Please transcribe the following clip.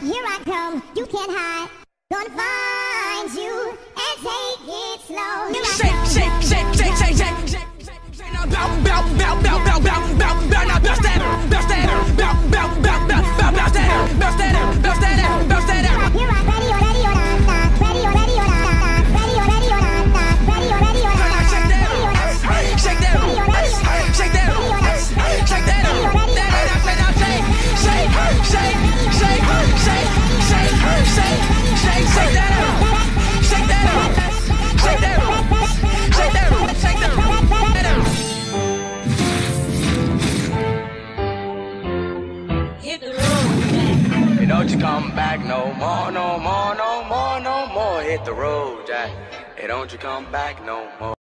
here I come, you can't hide. Gonna find you and take it slow. Here I Shake, come. shake, shake, shake, shake, shake, shake. Now bow, bow, bow, bow, bow, bow, bow, bow. Now bounce that, bounce that, bow, bow, bow, bow, bow, bounce that, bounce that, bounce that, bounce that. Here I ready or ready or not, not ready or ready or not, not ready or ready or not, not ready or ready or not. Shake that, shake that, shake that, shake that, shake, shake, shake, shake, shake, shake, shake, shake that up, shake that up, shake that, shake that, shake that. Hit the road, Jack. Hey, don't you come back no more, no more, no more, no more. Hit the road, Jack. Hey, don't you come back no more.